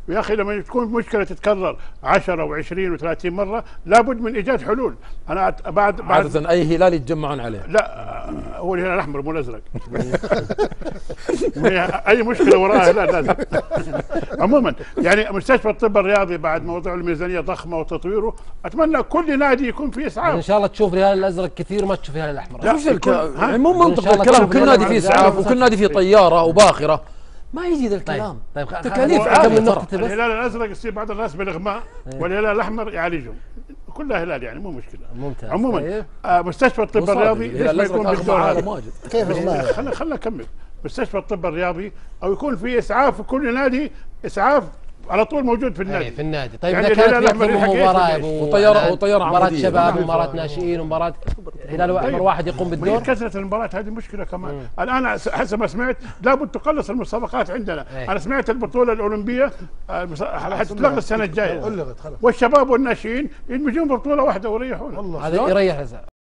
يا اخي لما تكون مشكله تتكرر 10 و20 و30 مره لابد من ايجاد حلول. انا بعد عاده اي هلال يتجمعون عليه. لا هو الهلال الاحمر مو الازرق. اي مشكله وراها هلال لازم. عموما يعني مستشفى الطب الرياضي بعد موضوع الميزانيه ضخمه وتطويره، اتمنى كل نادي يكون فيه اسعاف. ان شاء الله تشوف الهلال الازرق كثير ما تشوف الهلال الاحمر. لا مو منطق الكلام، كل نادي فيه اسعاف وكل نادي فيه طياره وباخره، ما يجي ذا الكلام. طيب تكاليف عاليه. الهلال الازرق يصير بعض الناس بالاغماء والهلال الاحمر يعالجهم، كلها هلال يعني مو مشكله. ممتاز. عموما مستشفى الطب الرياضي ليش ما يكون بالدور هذا؟ كيف والله خلنا نكمل. مستشفى الطب الرياضي او يكون في اسعاف في كل نادي، اسعاف على طول موجود في النادي. في النادي. طيب يعني اذا كانت في اكثر من مباراه وطياره مباراه شباب ومباراه ناشئين ومباراه هلال احمر واحد يقوم بالدور. كثره المباريات هذه مشكله كمان. الان حسب ما سمعت لابد تقلص المسابقات عندنا. انا سمعت البطوله الاولمبيه حتتلغى السنه الجايه. ألغت خلاص. والشباب والناشئين يدمجون بطوله واحده ويريحون. هذا يريح